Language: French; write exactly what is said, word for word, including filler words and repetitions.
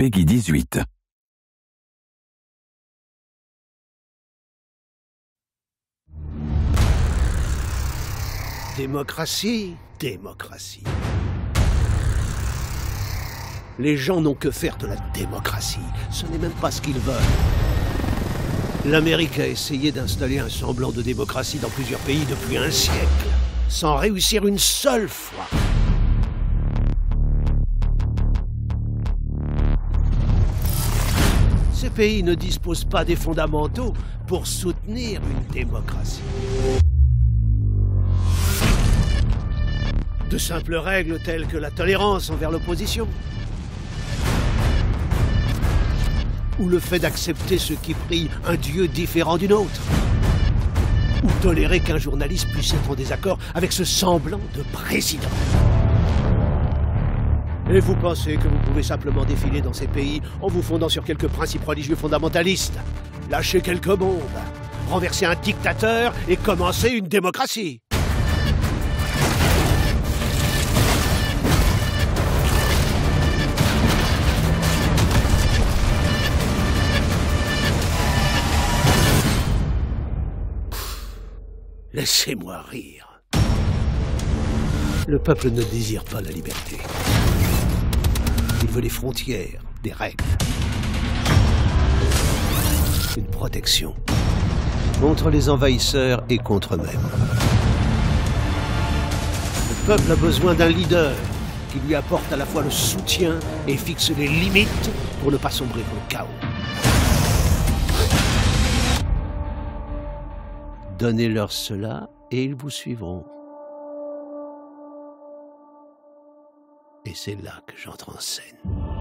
Peggy dix-huit. Démocratie, démocratie. Les gens n'ont que faire de la démocratie. Ce n'est même pas ce qu'ils veulent. L'Amérique a essayé d'installer un semblant de démocratie dans plusieurs pays depuis un siècle, sans réussir une seule fois. Ces pays ne disposent pas des fondamentaux pour soutenir une démocratie. De simples règles telles que la tolérance envers l'opposition, ou le fait d'accepter ceux qui prient un Dieu différent du nôtre, ou tolérer qu'un journaliste puisse être en désaccord avec ce semblant de président. Et vous pensez que vous pouvez simplement défiler dans ces pays en vous fondant sur quelques principes religieux fondamentalistes, lâcher quelques bombes, renverser un dictateur et commencer une démocratie? Laissez-moi rire. Le peuple ne désire pas la liberté. Il veut des frontières, des règles. Une protection. Contre les envahisseurs et contre eux-mêmes. Le peuple a besoin d'un leader qui lui apporte à la fois le soutien et fixe les limites pour ne pas sombrer dans le chaos. Donnez-leur cela et ils vous suivront. Et c'est là que j'entre en scène.